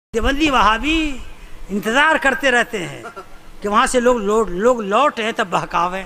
देवबंदी वहाबी इंतजार करते रहते हैं कि वहां से लोग लौट हैं तब बहकावें।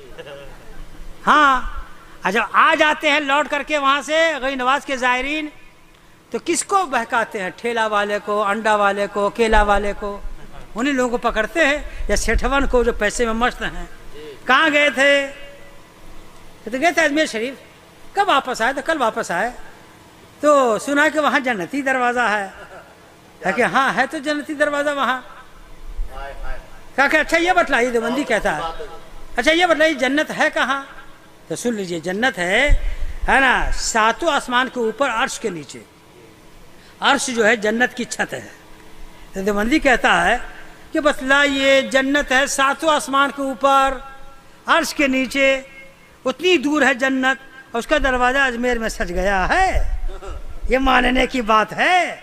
हाँ, जब आ जाते हैं लौट करके वहां से गई नवाज के जायरीन, तो किसको बहकाते हैं? ठेला वाले को, अंडा वाले को, केला वाले को, उन्हीं लोगों को पकड़ते हैं, या सेठवन को जो पैसे में मस्त हैं। कहाँ गए थे? तो गए थे अजमेर शरीफ। कब वापस आए? तो कल वापस आए। तो सुना कि वहाँ जन्नती दरवाज़ा है कि हाँ है, तो जन्नती दरवाज़ा वहाँ। कहा कि अच्छा ये बतलाइए, देवबंदी कहता है, अच्छा ये बतलाइए जन्नत है कहाँ? तो सुन लीजिए, जन्नत है ना, सातों आसमान के ऊपर, अर्श के नीचे। अर्श जो है जन्नत की छत है। तो देवबंदी कहता है कि बतलाइए, जन्नत है सातों आसमान के ऊपर, अर्श के नीचे, उतनी दूर है जन्नत, और उसका दरवाज़ा अजमेर में सज गया है। ये मानने की बात है।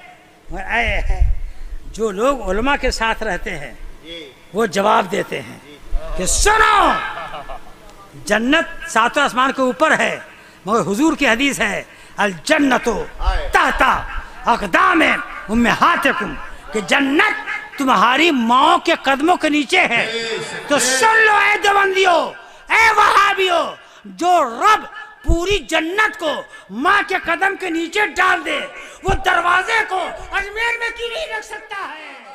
जो लोग उलमा के साथ रहते हैं वो जवाब देते हैं कि सुनो, जन्नत सातों आसमान के ऊपर है, मगर हुजूर की हदीस है, अल जन्नतो ताता अक़दामे उम्महातिकुम, कि जन्नत तुम्हारी माओ के कदमों के नीचे है। तो सुन लो ए देवबंदियों, ए वहाबियों, जो रब पूरी जन्नत को माँ के कदम के नीचे डाल दे, वो दरवाजे को अजमेर में क्यों नहीं रख सकता है?